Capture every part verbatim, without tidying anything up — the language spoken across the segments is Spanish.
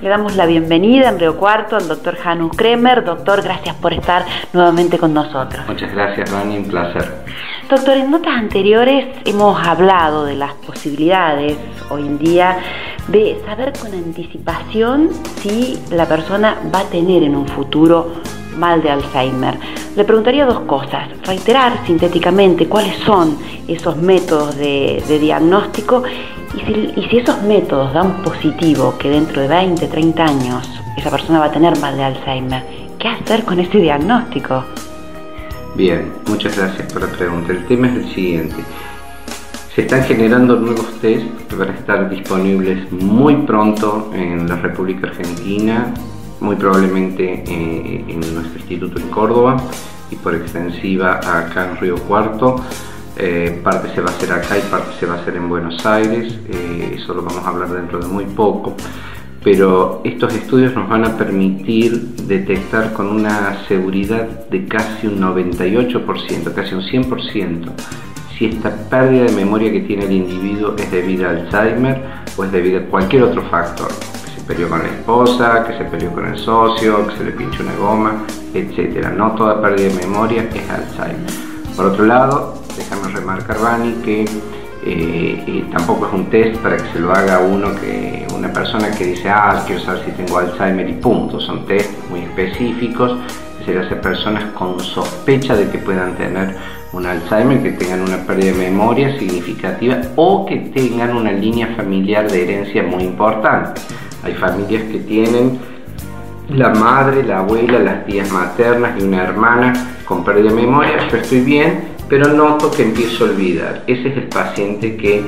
Le damos la bienvenida en Río Cuarto al doctor Janus Kremer. Doctor, gracias por estar nuevamente con nosotros. Muchas gracias, Rani, un placer. Doctor, en notas anteriores hemos hablado de las posibilidades hoy en día de saber con anticipación si la persona va a tener en un futuro mal de Alzheimer. Le preguntaría dos cosas: reiterar sintéticamente cuáles son esos métodos de, de diagnóstico y si, y si esos métodos dan positivo que dentro de veinte, treinta años esa persona va a tener mal de Alzheimer, ¿qué hacer con ese diagnóstico? Bien, muchas gracias por la pregunta. El tema es el siguiente: se están generando nuevos test que van a estar disponibles muy pronto en la República Argentina, muy probablemente eh, en nuestro instituto en Córdoba y por extensiva acá en Río Cuarto. Eh, parte se va a hacer acá y parte se va a hacer en Buenos Aires, eh, eso lo vamos a hablar dentro de muy poco, pero estos estudios nos van a permitir detectar con una seguridad de casi un noventa y ocho por ciento, casi un cien por ciento, si esta pérdida de memoria que tiene el individuo es debida a Alzheimer o es debida a cualquier otro factor, que se peleó con la esposa, que se peleó con el socio, que se le pinchó una goma, etcétera. No toda pérdida de memoria es Alzheimer. Por otro lado, déjame remarcar, Vani, que eh, eh, tampoco es un test para que se lo haga uno, que una persona que dice, ah, quiero saber si tengo Alzheimer y punto. Son test muy específicos que se le hace a personas con sospecha de que puedan tener un Alzheimer, que tengan una pérdida de memoria significativa o que tengan una línea familiar de herencia muy importante. Hay familias que tienen la madre, la abuela, las tías maternas y una hermana con pérdida de memoria. Yo estoy bien, pero noto que empiezo a olvidar. Ese es el paciente que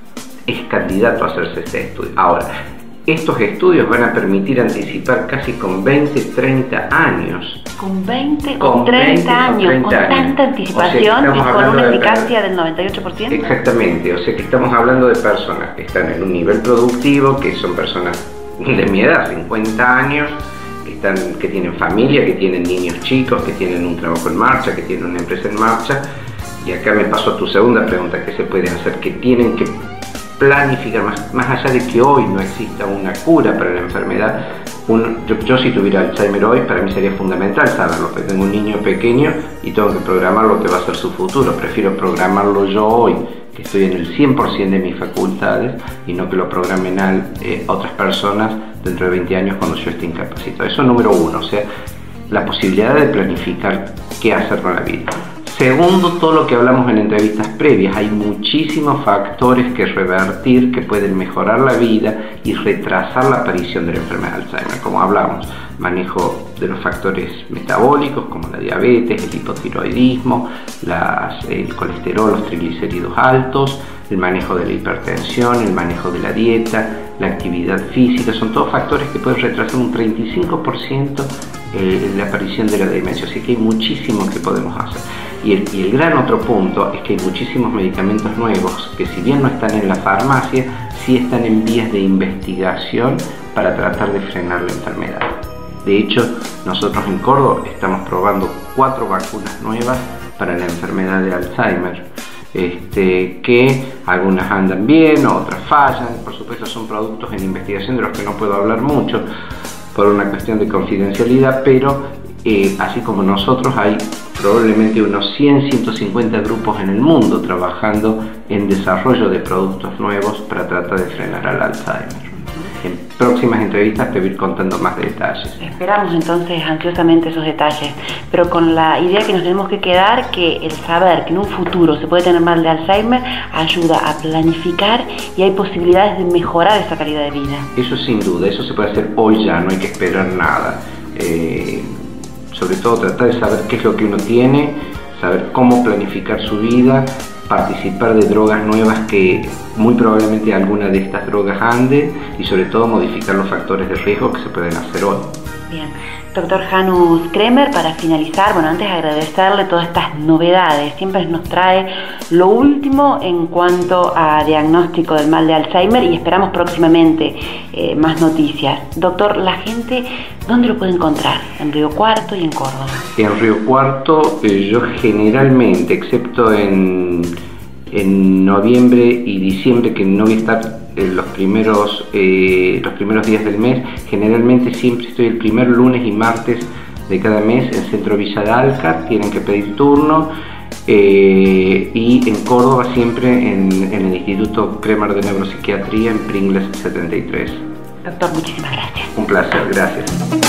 es candidato a hacerse este estudio. Ahora, estos estudios van a permitir anticipar casi con veinte, treinta años. ¿Con veinte o treinta años? ¿Con tanta anticipación y con una eficacia del noventa y ocho por ciento? Exactamente, o sea que estamos hablando de personas que están en un nivel productivo, que son personas de mi edad, cincuenta años, que, están, que tienen familia, que tienen niños chicos, que tienen un trabajo en marcha, que tienen una empresa en marcha. Y acá me paso a tu segunda pregunta: ¿qué se puede hacer? Que tienen que planificar, más, más allá de que hoy no exista una cura para la enfermedad. Un, yo, yo si tuviera Alzheimer hoy, para mí sería fundamental saberlo, porque tengo un niño pequeño y tengo que programar lo que va a ser su futuro. Prefiero programarlo yo hoy, que estoy en el cien por ciento de mis facultades, y no que lo programen a eh, otras personas dentro de veinte años cuando yo esté incapacitado. Eso es número uno, o sea, la posibilidad de planificar qué hacer con la vida. Segundo, todo lo que hablamos en entrevistas previas: hay muchísimos factores que revertir, que pueden mejorar la vida y retrasar la aparición de la enfermedad de Alzheimer. Como hablamos, manejo de los factores metabólicos como la diabetes, el hipotiroidismo, las, el colesterol, los triglicéridos altos, el manejo de la hipertensión, el manejo de la dieta, la actividad física. Son todos factores que pueden retrasar un treinta y cinco por ciento eh, la aparición de la demencia, así que hay muchísimo que podemos hacer. Y el, y el gran otro punto es que hay muchísimos medicamentos nuevos que, si bien no están en la farmacia, sí están en vías de investigación para tratar de frenar la enfermedad. De hecho, nosotros en Córdoba estamos probando cuatro vacunas nuevas para la enfermedad de Alzheimer, este, que algunas andan bien, otras fallan. Por supuesto, son productos en investigación de los que no puedo hablar mucho por una cuestión de confidencialidad, pero eh, así como nosotros, hay probablemente unos cien, ciento cincuenta grupos en el mundo trabajando en desarrollo de productos nuevos para tratar de frenar al Alzheimer. En próximas entrevistas te voy a ir contando más detalles. Esperamos entonces ansiosamente esos detalles, pero con la idea que nos tenemos que quedar, que el saber que en un futuro se puede tener mal de Alzheimer ayuda a planificar y hay posibilidades de mejorar esa calidad de vida. Eso sin duda, eso se puede hacer hoy ya, no hay que esperar nada. Eh, sobre todo tratar de saber qué es lo que uno tiene, saber cómo planificar su vida, participar de drogas nuevas que muy probablemente alguna de estas drogas ande, y sobre todo modificar los factores de riesgo que se pueden hacer hoy. Bien, doctor Janus Kremer, para finalizar, bueno, antes agradecerle todas estas novedades, siempre nos trae lo último en cuanto a diagnóstico del mal de Alzheimer y esperamos próximamente eh, más noticias. Doctor, la gente, ¿dónde lo puede encontrar? En Río Cuarto y en Córdoba. En Río Cuarto, eh, yo generalmente, excepto en, en noviembre y diciembre, que no voy a estar en los primeros, eh, los primeros días del mes. Generalmente siempre estoy el primer lunes y martes de cada mes en Centro Villa Dalca, tienen que pedir turno. Eh, y en Córdoba siempre en, en el Instituto Kremer de Neuropsiquiatría en Pringles setenta y tres. Doctor, muchísimas gracias. Un placer, gracias.